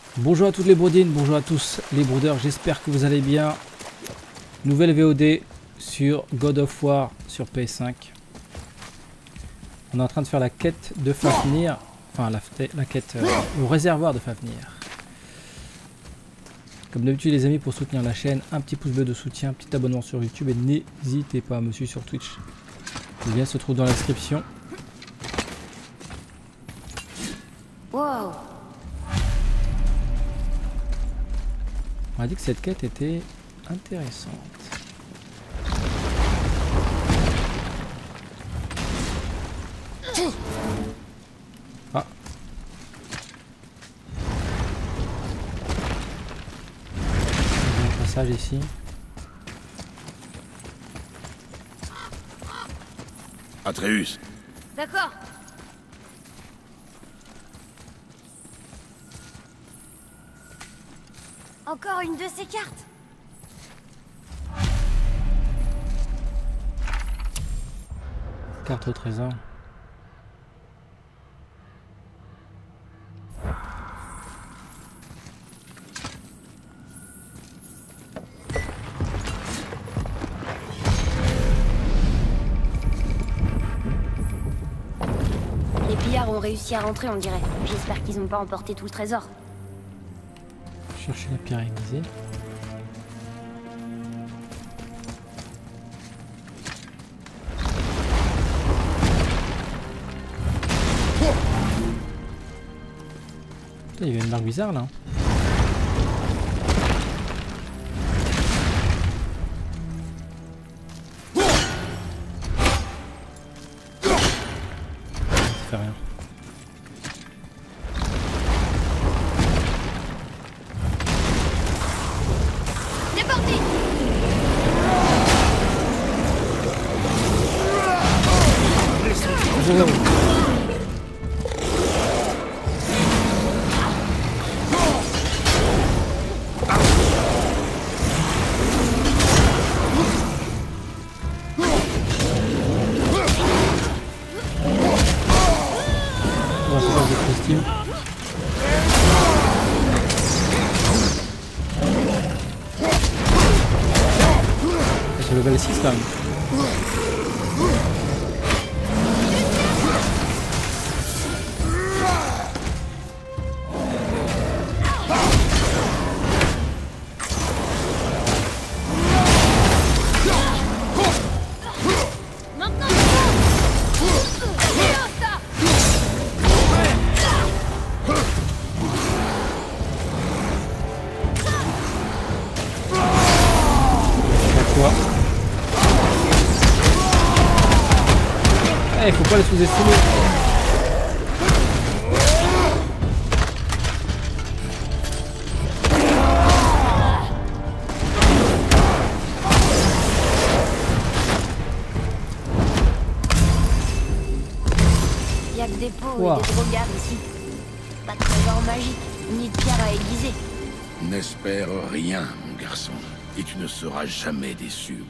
Bonjour à toutes les broudines, bonjour à tous les broudeurs, j'espère que vous allez bien. Nouvelle VOD sur God of War sur PS5. On est en train de faire la quête de Fafnir, enfin la quête au réservoir de Fafnir. Comme d'habitude les amis, pour soutenir la chaîne, un petit pouce bleu de soutien, un petit abonnement sur YouTube et n'hésitez pas à me suivre sur Twitch. Le lien se trouve dans la description. Wow. On m'a dit que cette quête était intéressante. Ah. Il y a un passage ici. Atreus, D'accord. Encore une de ces cartes. Carte au trésor. Les pillards ont réussi à rentrer, on dirait. J'espère qu'ils n'ont pas emporté tout le trésor. Chercher la pierre aiguisée. Putain, il y avait une marque bizarre là. Ça fait rien. C'est parti. On va faire des costumes. C'est level 6 quand même. Maintenant. Pourquoi? Eh, faut pas les sous-estimer. Y a que des pots Wow. et des drogards ici. Pas de trésor magique, ni de pierre à aiguiser. n'espère rien, mon garçon, et tu ne seras jamais déçu.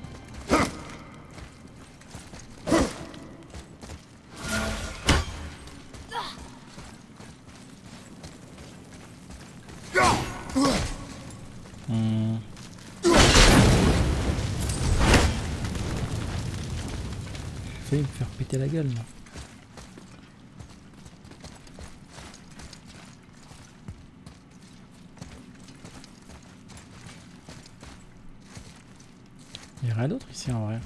J'ai failli me faire péter la gueule, moi. Il n'y a rien d'autre ici en vrai.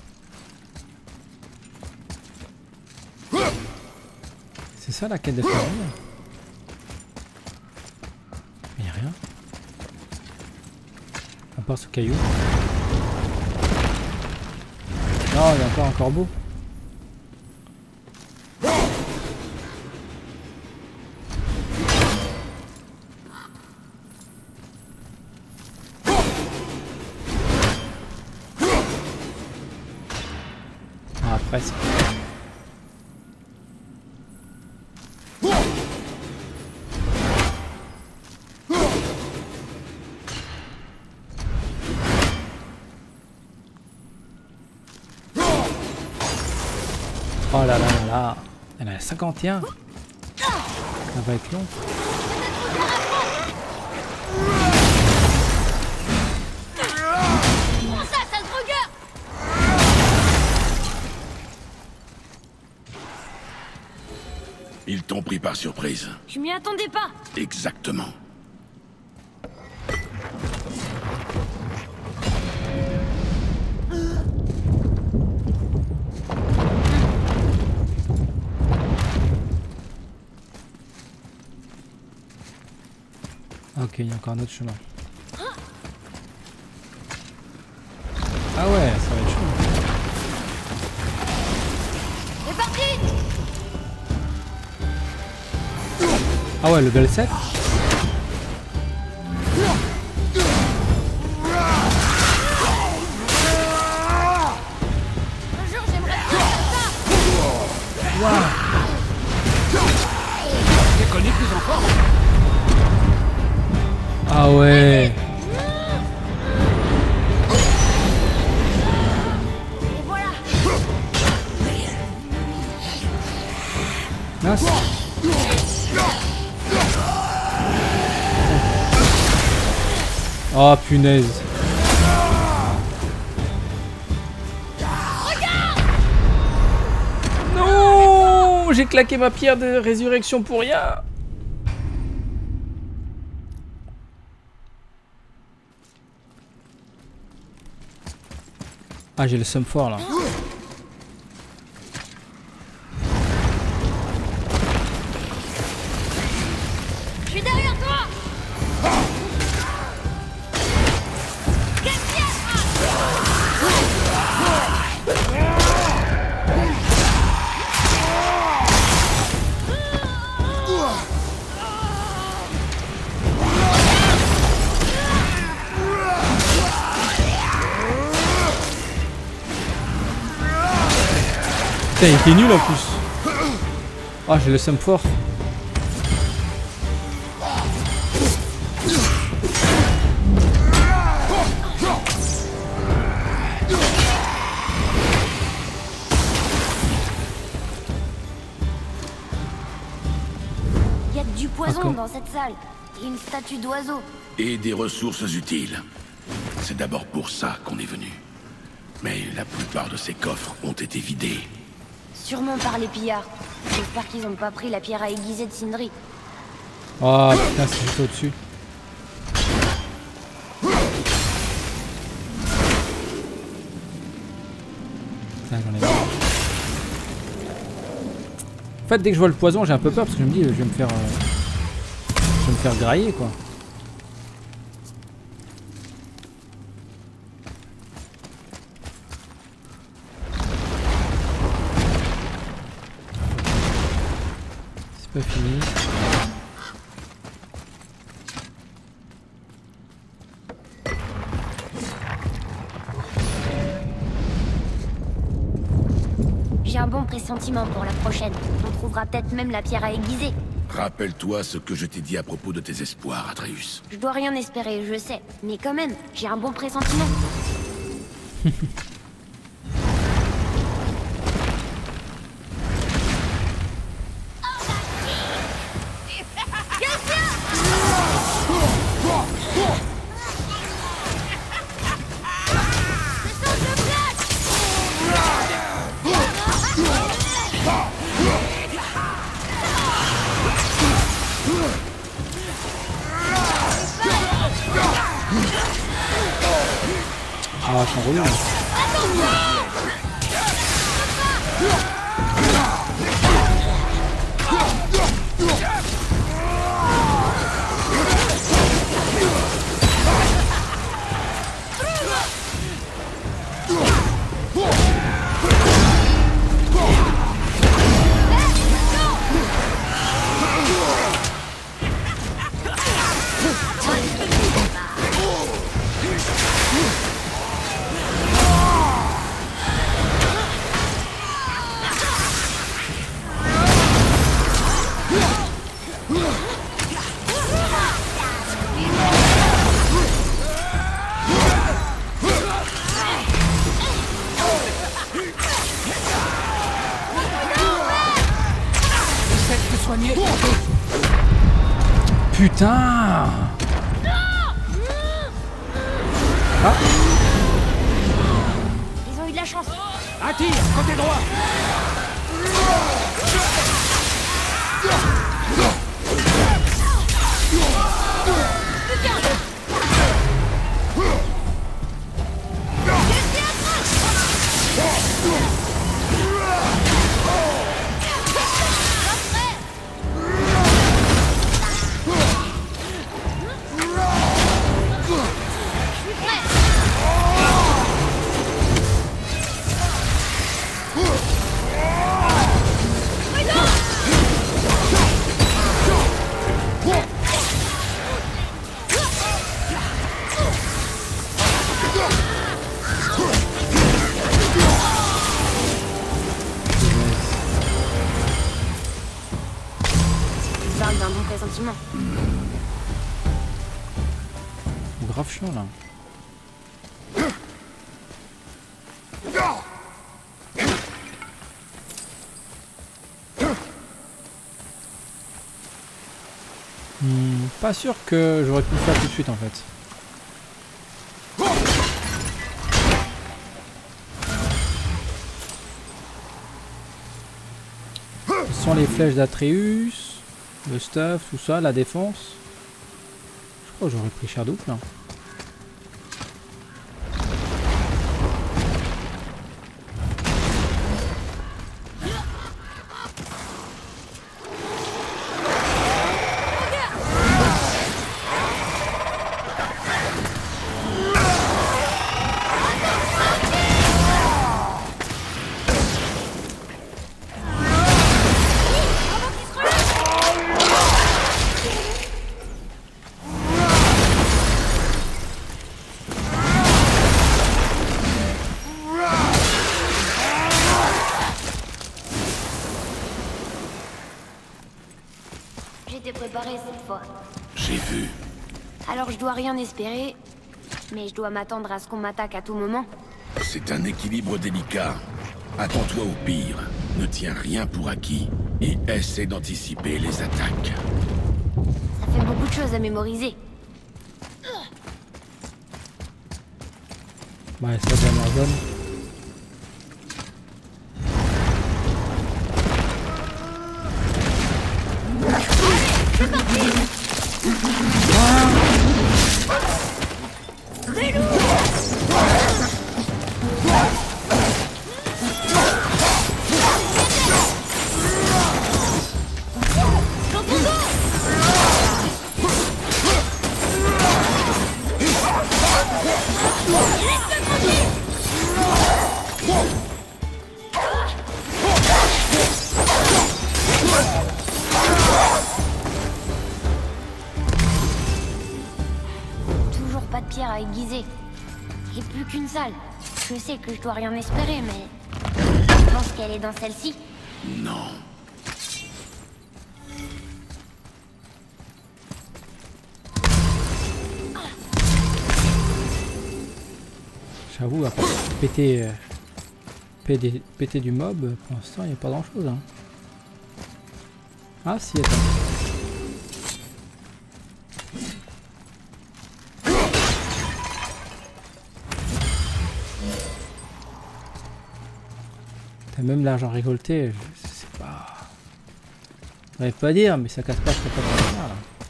C'est ça la quête de famille. Il n'y a rien. À part ce caillou. Non, il y a encore un corbeau. Ah, presque. Oh là là là là. Elle a 51. Ça va être long. Prends ça, sale drogueur! Ils t'ont pris par surprise. Je m'y attendais pas. Exactement. Ok, il y a encore un autre chemin. Ah ouais, ça va être chaud. C'est parti! Ah ouais, level 7. Un jour, j'aimerais bien faire ça. Déconner plus encore. Ah ouais. Et voilà. Mince. Oh punaise. Non, j'ai claqué ma pierre de résurrection pour rien. Ah, j'ai le somme fort là. Je suis derrière toi. Putain, il était nul en plus. Ah, j'ai le somme fort. Il y a du poison Ok. dans cette salle. Et une statue d'oiseau. Et des ressources utiles. C'est d'abord pour ça qu'on est venu. Mais la plupart de ces coffres ont été vidés. Sûrement par les pillards. J'espère qu'ils ont pas pris la pierre à aiguiser de Sindri. Oh putain, c'est juste au-dessus. Putain, j'en ai marre. En fait, dès que je vois le poison, j'ai un peu peur parce que je me dis, je vais me faire grailler quoi. C'est pas fini. J'ai un bon pressentiment pour la prochaine. On trouvera peut-être même la pierre à aiguiser. Rappelle-toi ce que je t'ai dit à propos de tes espoirs, Atreus. Je dois rien espérer, je sais. Mais quand même, j'ai un bon pressentiment. Ah, je suis relou. Putain! Ah. Ils ont eu de la chance. Un tir, côté droit. Tu parles d'un bon pressentiment. Grave chiant là. Pas sûr que j'aurais pu le faire tout de suite en fait. Ce sont les flèches d'Atreus, le stuff, tout ça, la défense. Je crois que j'aurais pris cher double là. J'étais préparé cette fois. J'ai vu. Alors je dois rien espérer, mais je dois m'attendre à ce qu'on m'attaque à tout moment. C'est un équilibre délicat. Attends-toi au pire. Ne tiens rien pour acquis. Et essaie d'anticiper les attaques. Ça fait beaucoup de choses à mémoriser. Ouais, c'est la dernière zone. Toujours pas de pierre à aiguiser. Et plus qu'une salle. Je sais que je dois rien espérer, mais... Je pense qu'elle est dans celle-ci. Non. J'avoue, à part péter du mob, pour l'instant il n'y a pas grand chose. Hein. Ah si, attends. T'as même l'argent récolté, je sais pas. Je n'arrive pas à dire, mais ça casse pas, je peux pas faire ça là.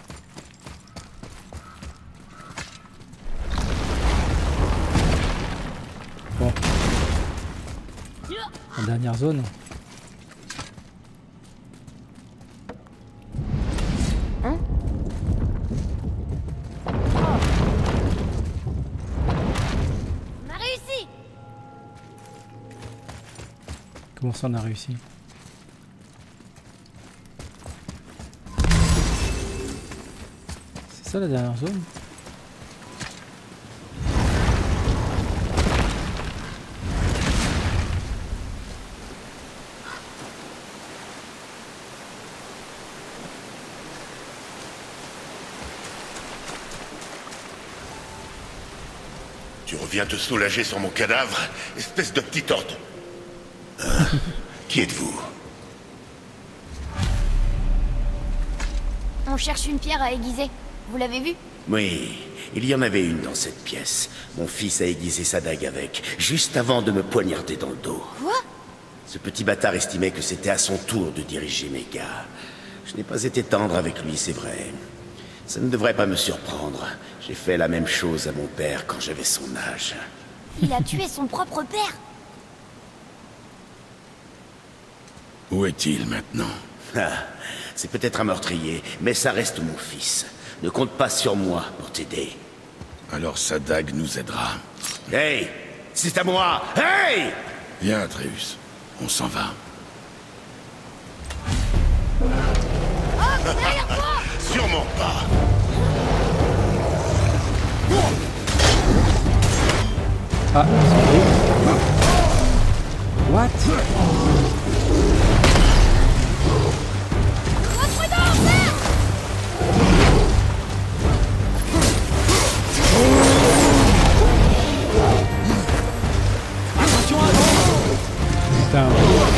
Bon. La dernière zone. Hein? On a réussi! Comment ça on a réussi? C'est ça la dernière zone? Tu reviens te soulager sur mon cadavre, espèce de petit ordre. Qui êtes-vous? On cherche une pierre à aiguiser. Vous l'avez vue? Oui, il y en avait une dans cette pièce. Mon fils a aiguisé sa dague avec, juste avant de me poignarder dans le dos. Quoi? Ce petit bâtard estimait que c'était à son tour de diriger mes gars. Je n'ai pas été tendre avec lui, c'est vrai. Ça ne devrait pas me surprendre. J'ai fait la même chose à mon père quand j'avais son âge. Il a tué son propre père. Où est-il maintenant? Ah, c'est peut-être un meurtrier, mais ça reste mon fils. Ne compte pas sur moi pour t'aider. Alors sa dague nous aidera. Hey! C'est à moi! Hey! Viens, Atreus. On s'en va. Sûrement pas! Ah, c'est what? Attention à l'eau. Putain.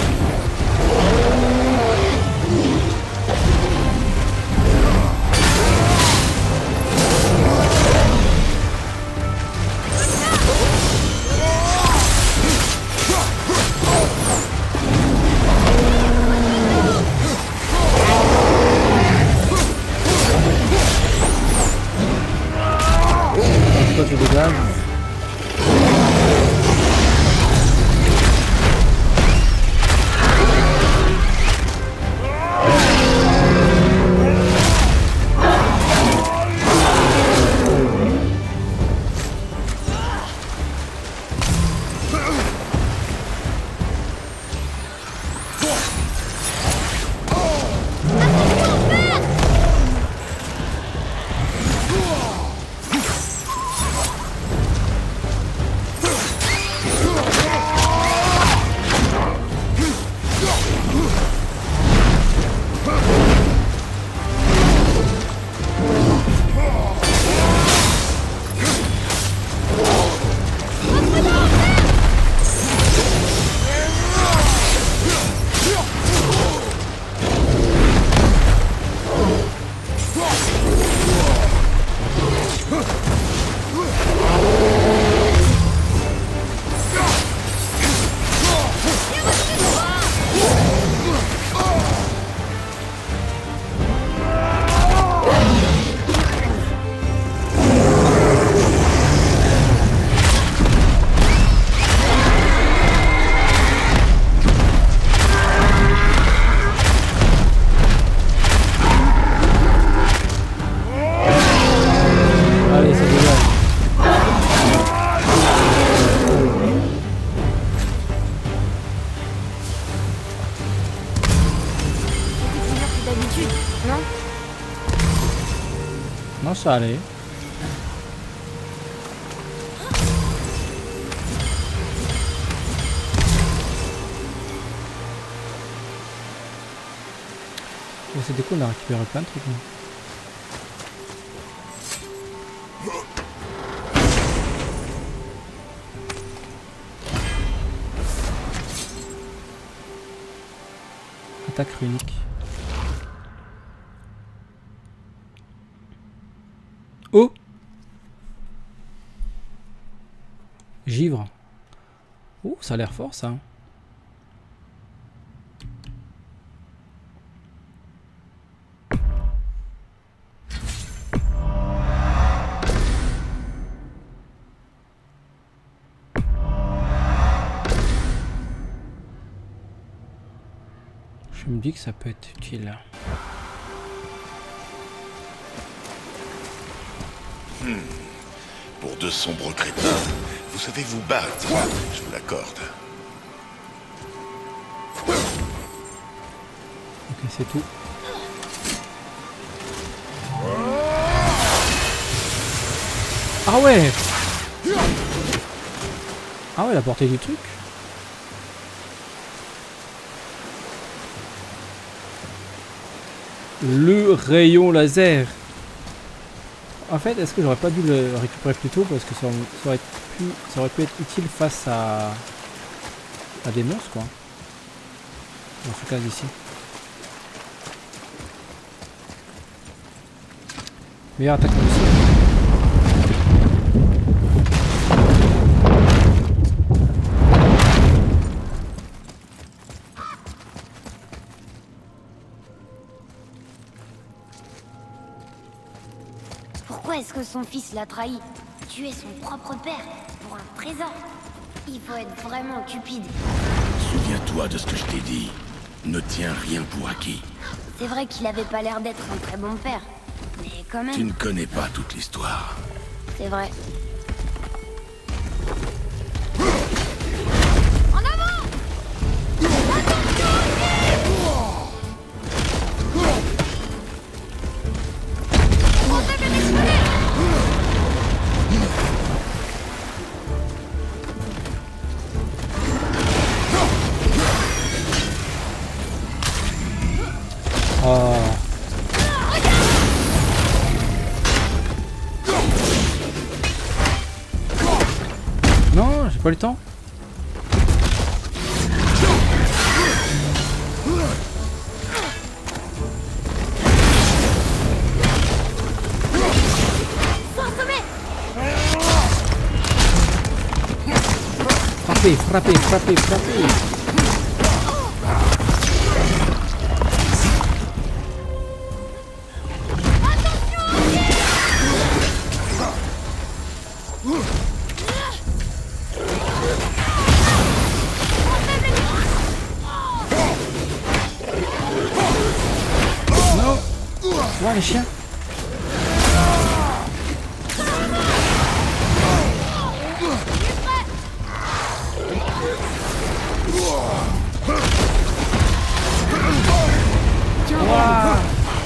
Toi tu dégages. Allez, ça dégage. C'était plus dur que d'habitude, non? Non, ça allait. Oh, c'était cool, on a récupéré plein de trucs. Là. Attaque runique. Oh! Givre. Oh, ça a l'air fort ça. Je me dis que ça peut être utile. Pour de sombres crétins, vous savez vous battre, je vous l'accorde. Ok, c'est tout. Ah ouais! Ah ouais, la portée du truc. Le rayon laser. En fait, est-ce que j'aurais pas dû le récupérer plus tôt parce que ça aurait pu être utile face à des monstres quoi. Dans ce cas ici. Meilleure attaque possible. Pourquoi est-ce que son fils l'a trahi? Tuer son propre père pour un trésor? Il faut être vraiment cupide. Souviens-toi de ce que je t'ai dit. Ne tiens rien pour acquis. C'est vrai qu'il avait pas l'air d'être un très bon père. Mais quand Tu même, ne connais pas toute l'histoire. c'est vrai. Oh. Non, j'ai pas le temps. Frappez, frappez, frappez, frappez. Ouais, les chiens. Wow.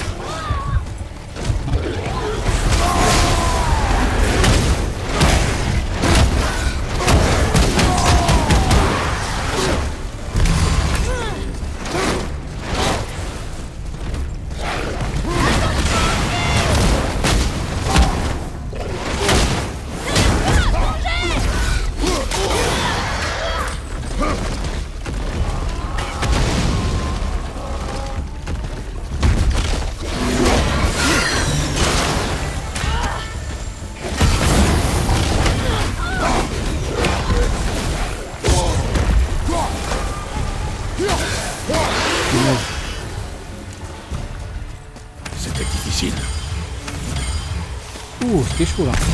C'était difficile. Ouh, c'était chaud là.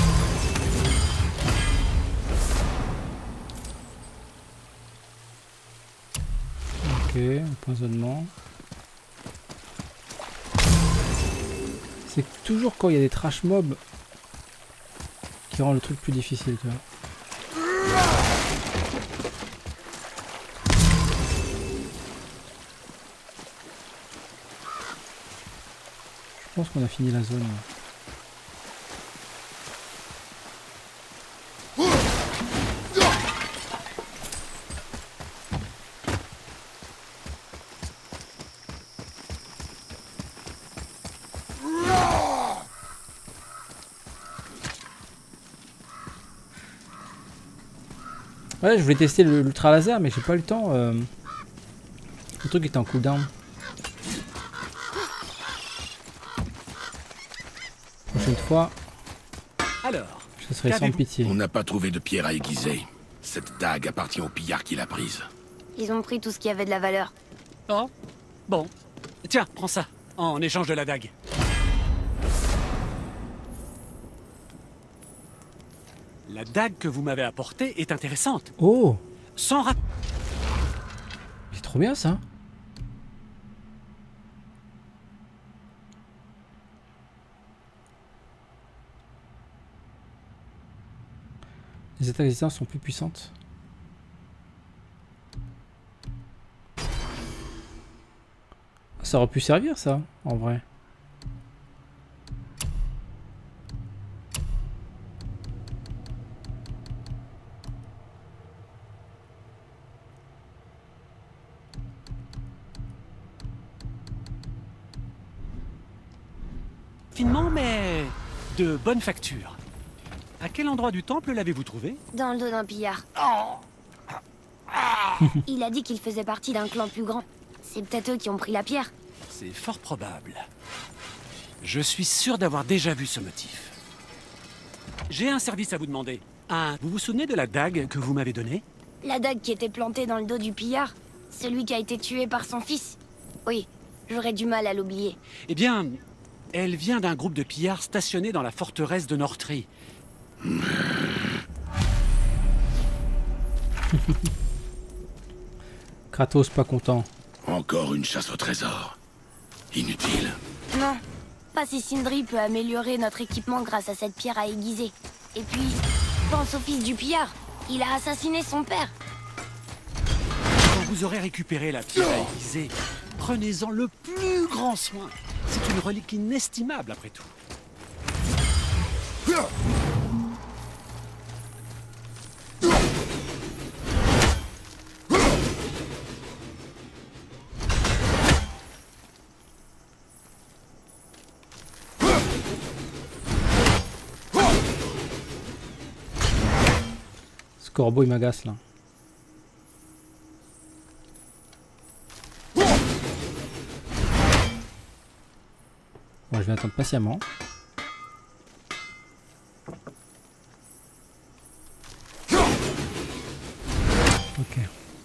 Ok, empoisonnement. C'est toujours quand il y a des trash mobs qui rend le truc plus difficile, tu vois. Je pense qu'on a fini la zone. Ouais, je voulais tester l'ultra laser, mais j'ai pas eu le temps. Le truc était en cooldown. Prochaine fois, Alors, je serai sans pitié. On n'a pas trouvé de pierre à aiguiser. Cette dague appartient au pillard qui l'a prise. Ils ont pris tout ce qui avait de la valeur. oh, bon. Tiens, prends ça, en échange de la dague. La dague que vous m'avez apportée est intéressante. Oh, Sans rat... c'est trop bien ça. Les attaques existantes sont plus puissantes. Ça aurait pu servir ça, en vrai. Finement, mais de bonne facture. À quel endroit du temple l'avez-vous trouvé? Dans le dos d'un pillard. Il a dit qu'il faisait partie d'un clan plus grand. C'est peut-être eux qui ont pris la pierre. C'est fort probable. Je suis sûr d'avoir déjà vu ce motif. J'ai un service à vous demander. Vous vous souvenez de la dague que vous m'avez donnée? La dague qui était plantée dans le dos du pillard. Celui qui a été tué par son fils. Oui, j'aurais du mal à l'oublier. Eh bien, Elle vient d'un groupe de pillards stationnés dans la forteresse de Northree. Kratos pas content. Encore une chasse au trésor. Inutile. Non, pas si Sindri peut améliorer notre équipement grâce à cette pierre à aiguiser. Et puis, pense au fils du pillard. Il a assassiné son père. Quand vous aurez récupéré la pierre à aiguiser, prenez-en le plus grand soin. C'est une relique inestimable après tout. Ce corbeau il m'agace là. Bon, je vais attendre patiemment. Ok.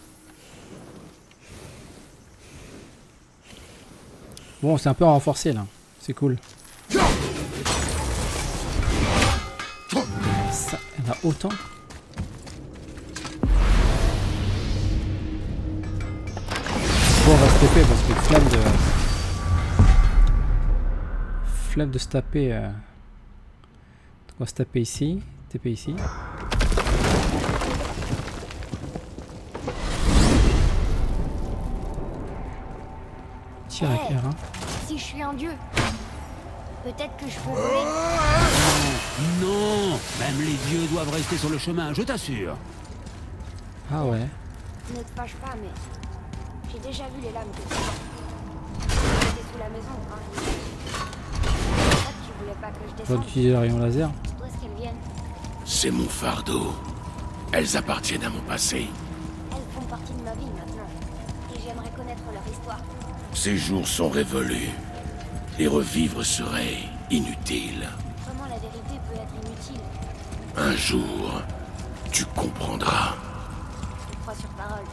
Bon, c'est un peu renforcé là. C'est cool. Ça, il y en a autant. Bon, on va se taper parce que flemme de se taper. On va se taper ici. TP ici. Tire avec R1. Si je suis un dieu, peut-être que je peux voler. Non, même les dieux doivent rester sur le chemin, je t'assure. Ah ouais. Ne te fâche pas, mais j'ai déjà vu les lames que tu portes. J'étais sous la maison quand tu voulais pas que je Je vais descende. utiliser le rayon laser. D'où est-ce qu'elles viennent? C'est mon fardeau. Elles appartiennent à mon passé. Elles font partie de ma vie maintenant. Et j'aimerais connaître leur histoire. Ces jours sont révolus. Les revivre serait inutile. Comment la vérité peut être inutile? Un jour, tu comprendras. Je crois sur parole.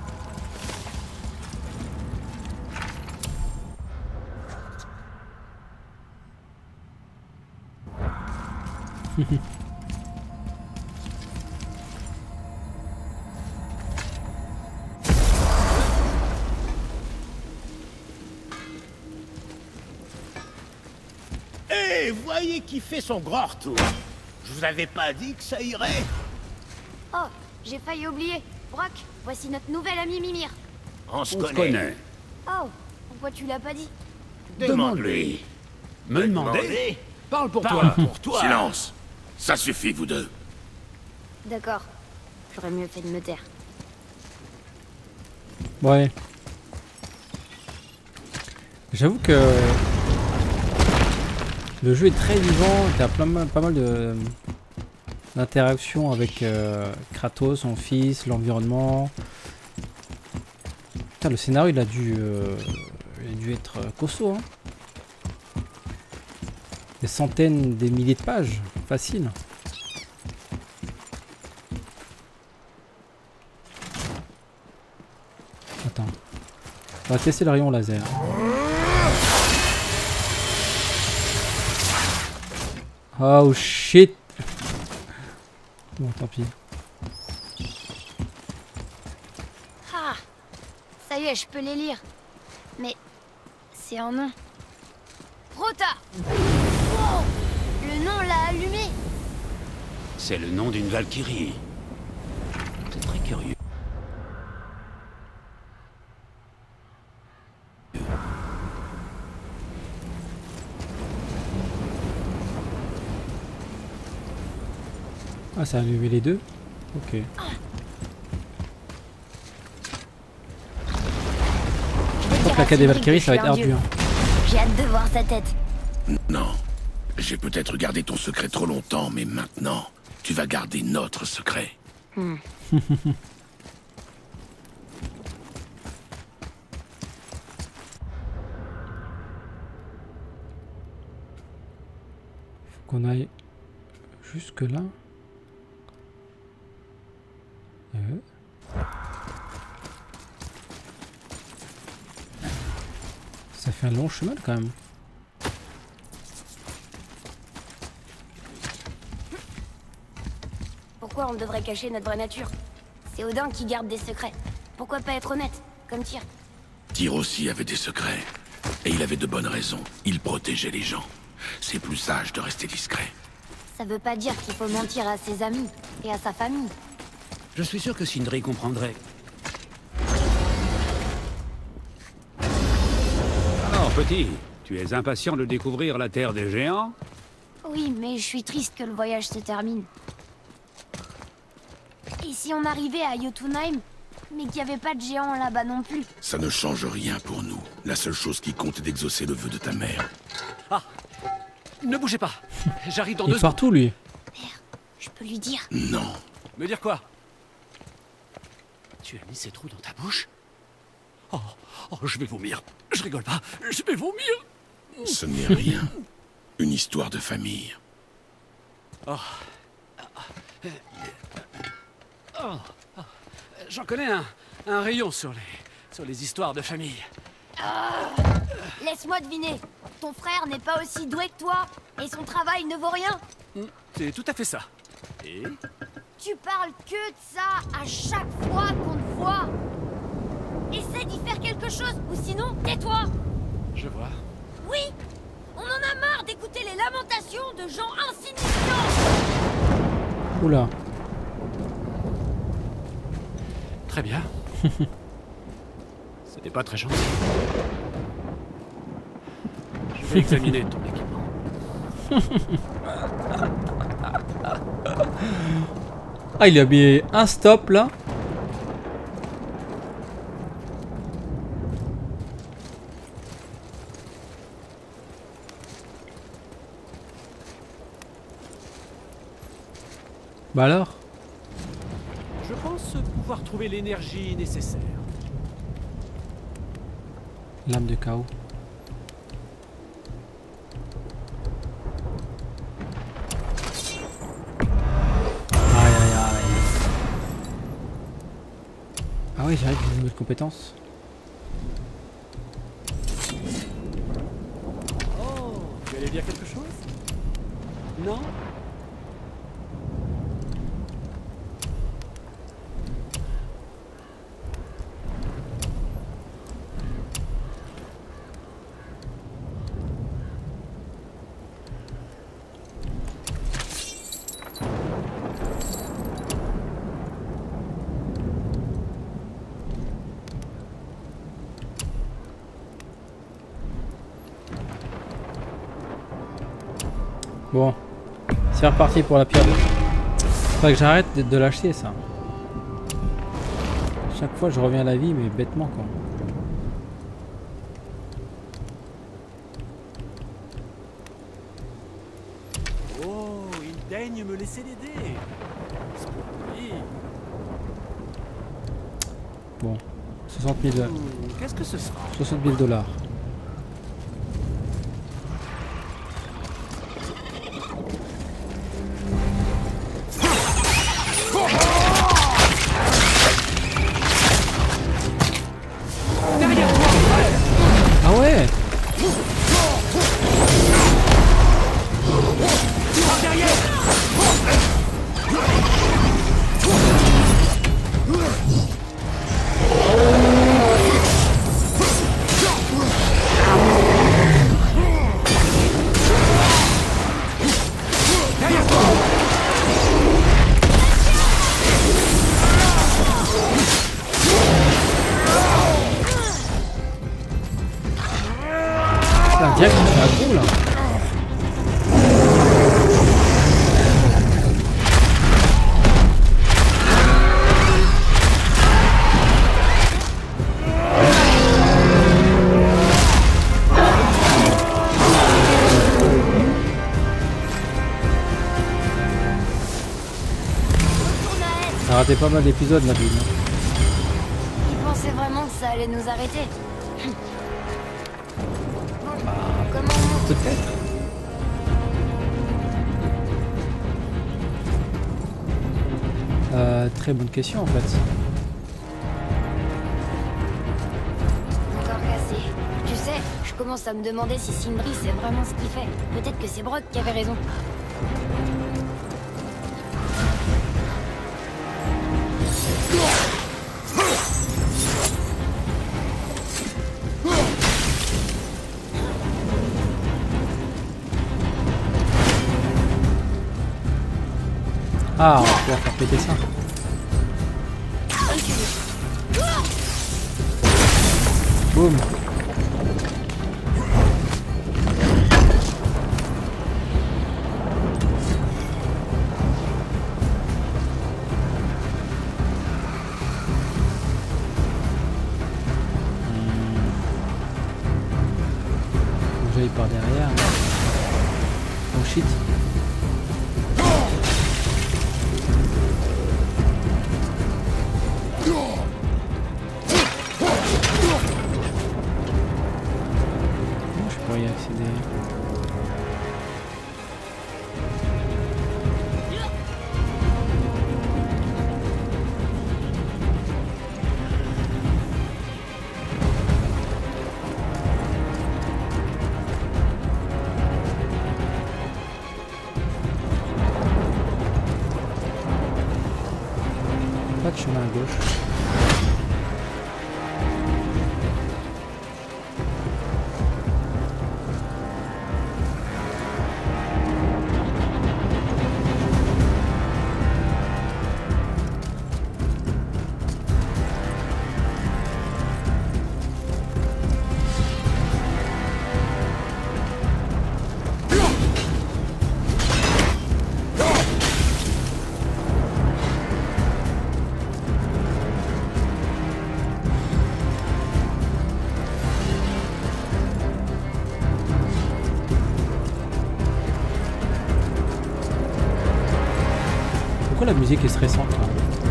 Hé, voyez qui fait son grand retour. Je vous avais pas dit que ça irait. Oh, j'ai failli oublier. Brock, voici notre nouvel ami Mimir. On se On se connaît. connaît. Oh, pourquoi tu l'as pas dit? Demande-lui. Me demander? Parle pour toi. Pour toi. Silence. Ça suffit, vous deux. D'accord. J'aurais mieux fait de me taire. Ouais. J'avoue que le jeu est très vivant, il y a pas mal de d'interactions avec Kratos, son fils, l'environnement. Putain, le scénario il a dû être costaud, hein. Des centaines, des milliers de pages, facile. Attends. On va tester le rayon laser. Oh shit. Bon, tant pis. Ah, ça y est, je peux les lire. Mais c'est un nom. Rota. Oh, le nom l'a allumé. C'est le nom d'une Valkyrie. C'est très curieux. Ah, ça a allumé les deux. Ok. Donc la quête des Valkyries, ça va être ardu. Hein. J'ai hâte de voir sa tête. Non. J'ai peut-être gardé ton secret trop longtemps, mais maintenant, tu vas garder notre secret. Faut qu'on aille jusque là. Ça fait un long chemin quand même. pourquoi on devrait cacher notre vraie nature. C'est Odin qui garde des secrets. Pourquoi pas être honnête, comme Tyr? Tyr aussi avait des secrets. Et il avait de bonnes raisons. Il protégeait les gens. C'est plus sage de rester discret. Ça veut pas dire qu'il faut mentir à ses amis et à sa famille. Je suis sûr que Sindri comprendrait. Alors, petit, tu es impatient de découvrir la Terre des Géants? Oui, mais je suis triste que le voyage se termine. Et si on arrivait à Jotunheim, mais qu'il n'y avait pas de géants là-bas non plus? Ça ne change rien pour nous. La seule chose qui compte est d'exaucer le vœu de ta mère. Ah! Ne bougez pas. J'arrive dans Il 2 est secondes. partout, lui. Merde, je peux lui dire. Non. Me dire quoi? Tu as mis ces trous dans ta bouche? Oh, je vais vomir. Je rigole pas. Je vais vomir. Ce n'est rien. Une histoire de famille. J'en connais un rayon sur les histoires de famille. Laisse-moi deviner. Ton frère n'est pas aussi doué que toi, et son travail ne vaut rien. C'est tout à fait ça. Et Tu parles que de ça à chaque fois qu'on te voit. Essaie d'y faire quelque chose, ou sinon, tais-toi. je vois. Oui, on en a marre d'écouter les lamentations de gens insignifiants. Oula. Très bien. C'était pas très gentil. Je vais examiner ton équipement. Ah, il a mis un stop là. Bah alors? Je pense pouvoir trouver l'énergie nécessaire. Lame de chaos. Aïe aïe aïe. Ah oui, j'arrive avec une nouvelle compétence. Oh, tu allais dire quelque chose? Non? Bon, c'est reparti pour la pierre. Faudrait que j'arrête de lâcher ça. Chaque fois je reviens à la vie, mais bêtement quoi. Oh, il daigne me laisser l'aider. C'est pour lui. Bon, 60 000 Qu'est-ce que ce sera? 60 000 $. Ah ouais. Putain, direct, c'est un gros là. Ça a raté pas mal d'épisodes la ville. Tu pensais vraiment que ça allait nous arrêter? Bon, comment on monte? Peut-être. Très bonne question en fait. Encore cassé. Tu sais, je commence à me demander si Sindri c'est vraiment ce qu'il fait. Peut-être que c'est Brock qui avait raison. Ah, on va pouvoir faire péter ça. Boum. J'aille par derrière. Oh shit. Y accéder. Pas de chemin à gauche. Pourquoi la musique est stressante là?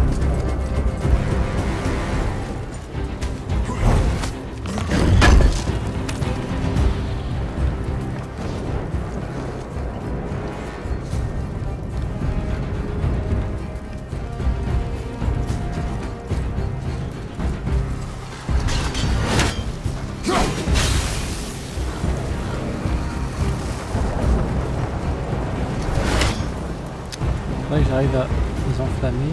Ouais, j'arrive à les enflammer.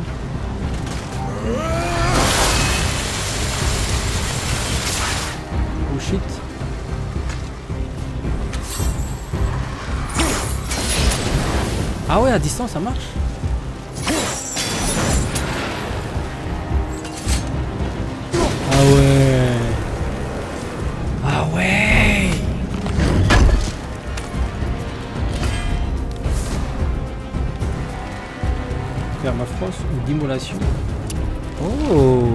Oh shit. Ah ouais, à distance ça marche. Ah ouais. Ah ouais. Permafrost ou d'immolation. Oh.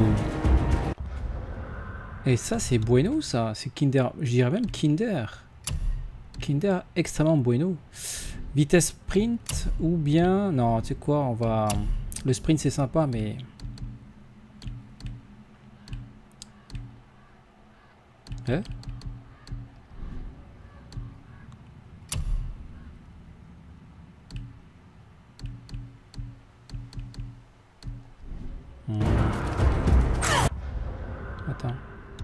Et ça c'est bueno ça. C'est Kinder. Je dirais même Kinder. Kinder extrêmement bueno. Vitesse sprint ou bien... Non, tu sais quoi, on va... Le sprint c'est sympa mais... Hein? Attends.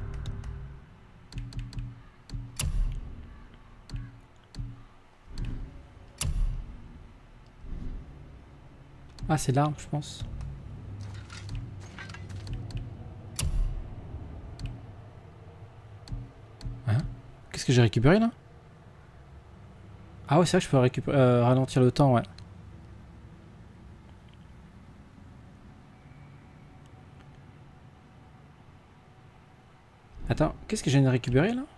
Ah, c'est l'arme, je pense. Hein? Qu'est-ce que j'ai récupéré là? Ah ouais, c'est vrai que je peux récupérer, ralentir le temps, ouais. Attends, qu'est-ce que j'ai de récupérer là?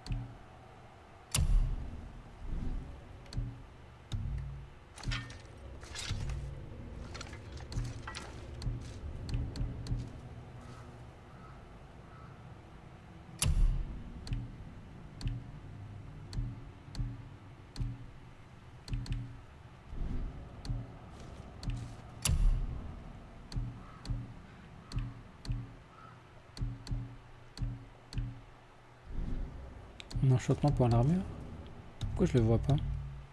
Un enchantement pour l'armure. Pourquoi je le vois pas?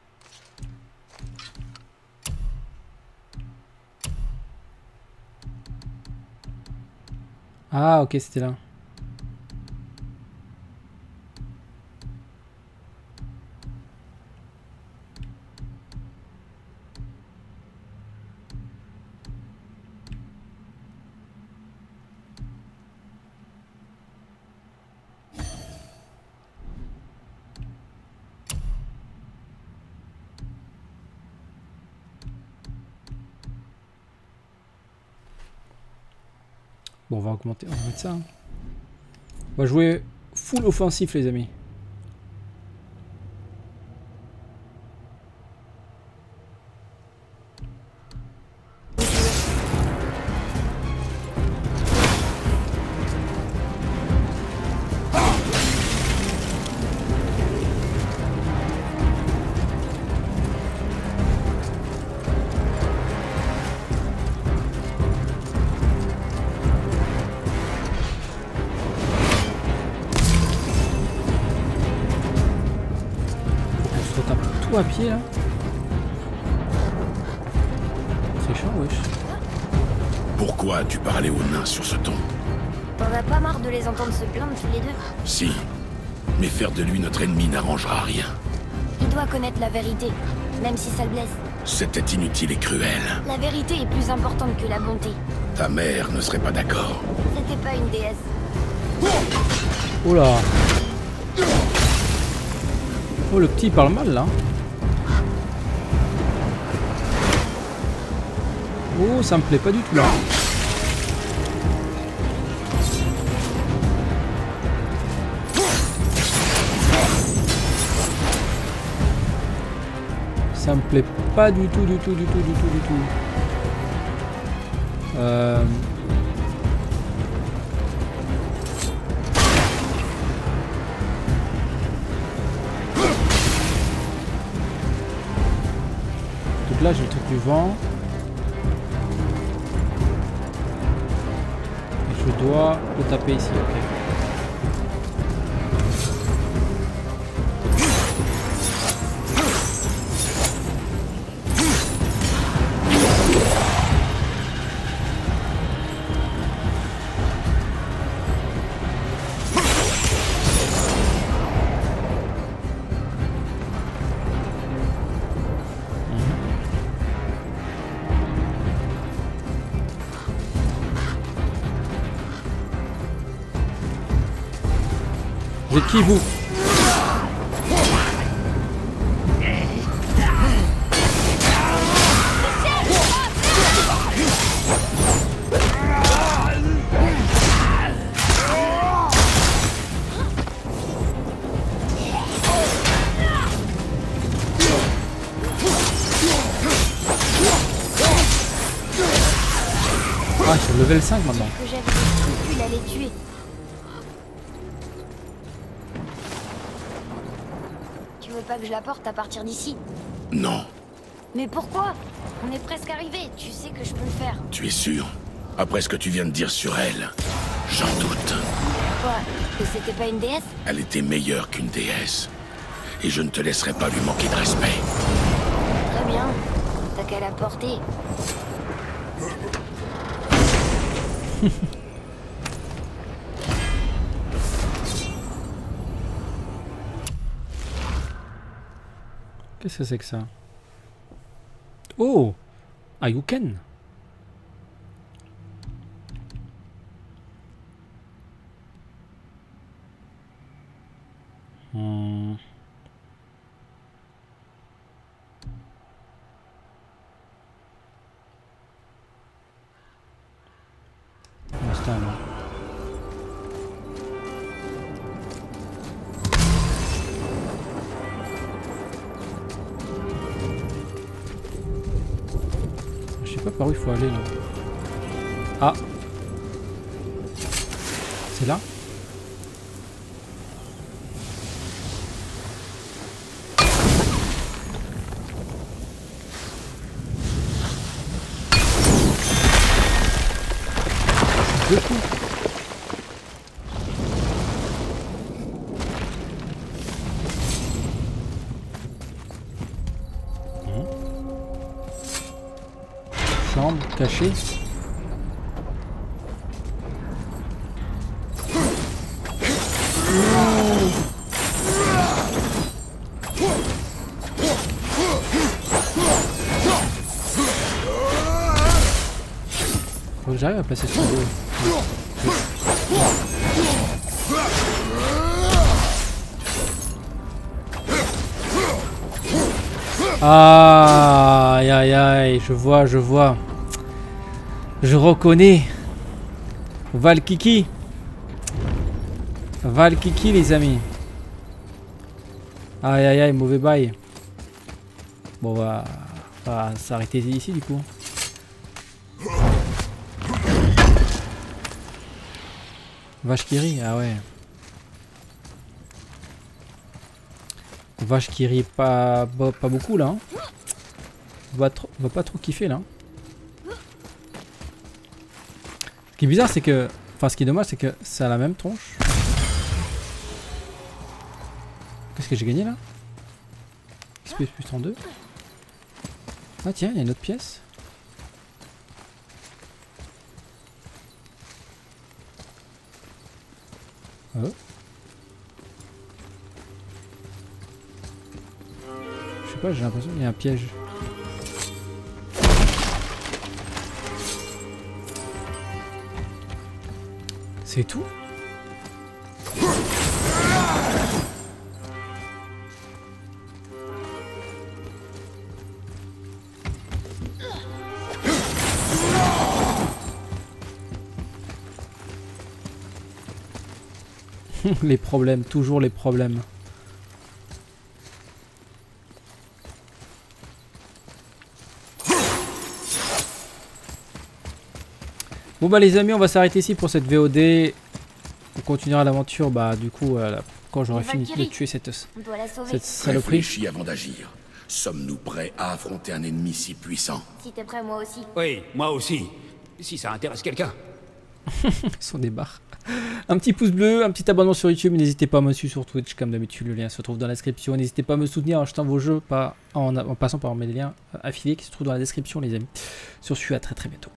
Ah ok, c'était là. Bon, on va augmenter, on va mettre ça. Hein. On va jouer full offensif, les amis. À pied là. C'est chaud, wesh. Pourquoi tu parlais aux nains sur ce ton? T'en as pas marre de les entendre se plaindre tous les deux? Si. Mais faire de lui notre ennemi n'arrangera rien. Il doit connaître la vérité, même si ça le blesse. C'était inutile et cruel. La vérité est plus importante que la bonté. Ta mère ne serait pas d'accord. C'était pas une déesse. Oh là. Oh, le petit parle mal là. Oh, ça me plaît pas du tout là. Ça me plaît pas du tout, du tout. Donc là, j'ai le truc du vent. Je dois le taper ici, ok. J'ai qui vous? Ah, je suis level 5 maintenant. Que j'avais des scrupules à les tuer. Tu veux pas que je la porte à partir d'ici? Non. Mais pourquoi? On est presque arrivé, tu sais que je peux le faire. Tu es sûr? Après ce que tu viens de dire sur elle, j'en doute. Quoi? Que c'était pas une déesse? Elle était meilleure qu'une déesse. Et je ne te laisserai pas lui manquer de respect. Très bien. T'as qu'à la porter. Qu'est-ce que c'est que ça? Oh! Ayuken! Instant, là. Je sais pas par où il faut aller là. Ah! C'est là? Deux coups. Chambre cachée. Faut que j'arrive à passer sur l'eau. Aïe aïe aïe, je vois. Je reconnais. Valkiki. Valkiki les amis. Aïe aïe aïe, mauvais bail. Bon on va s'arrêter ici du coup. Vache qui rit, ah ouais. Vache qui rit pas beaucoup là. Hein. Va pas trop kiffer là. Ce qui est bizarre c'est que... Enfin ce qui est dommage c'est que ça a la même tronche. Qu'est-ce que j'ai gagné là? XP plus 32. Ah tiens, il y a une autre pièce. Oh. Je sais pas, j'ai l'impression qu'il y a un piège. C'est tout? Les problèmes, toujours les problèmes. Bon bah les amis, on va s'arrêter ici pour cette VOD. On continuera l'aventure bah du coup quand j'aurai fini de tuer cette saloperie. Réfléchis avant d'agir. Sommes-nous prêts à affronter un ennemi si puissant? Si t'es prêt, moi aussi. Oui, moi aussi. Si ça intéresse quelqu'un. Ils sont des barres. Un petit pouce bleu, un petit abonnement sur YouTube. N'hésitez pas à me suivre sur Twitch comme d'habitude. Le lien se trouve dans la description. N'hésitez pas à me soutenir en achetant vos jeux, pas en passant par mes liens affiliés qui se trouvent dans la description les amis. Sur ce, à très bientôt.